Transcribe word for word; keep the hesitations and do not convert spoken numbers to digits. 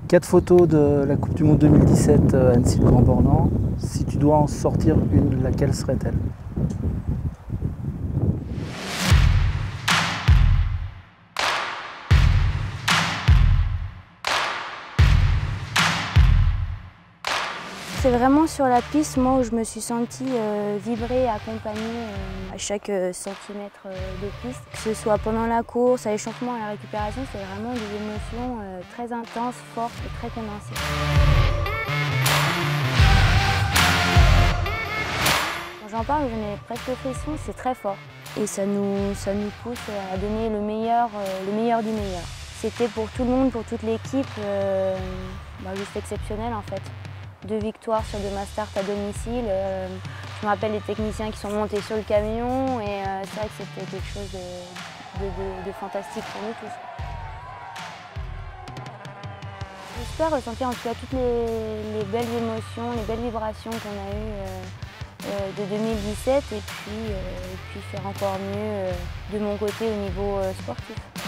Quatre photos de la Coupe du Monde deux mille dix-sept à Annecy-le-Grand-Bornand. Si tu dois en sortir une, laquelle serait-elle? C'est vraiment sur la piste, moi, où je me suis sentie euh, vibrer et accompagnée euh, à chaque euh, centimètre euh, de piste. Que ce soit pendant la course, à l'échauffement, à la récupération, c'est vraiment des émotions euh, très intenses, fortes et très condensées. Quand j'en parle, j'en ai presque le frisson, c'est très fort. Et ça nous, ça nous pousse à donner le meilleur, euh, le meilleur du meilleur. C'était pour tout le monde, pour toute l'équipe, euh, bah, juste exceptionnel en fait. Deux victoires sur deux mass start à domicile. Euh, je me rappelle les techniciens qui sont montés sur le camion et euh, c'est vrai que c'était quelque chose de, de, de, de fantastique pour nous tous. J'espère ressentir en tout cas toutes les, les belles émotions, les belles vibrations qu'on a eues euh, euh, de deux mille dix-sept et puis, euh, et puis faire encore mieux euh, de mon côté au niveau euh, sportif.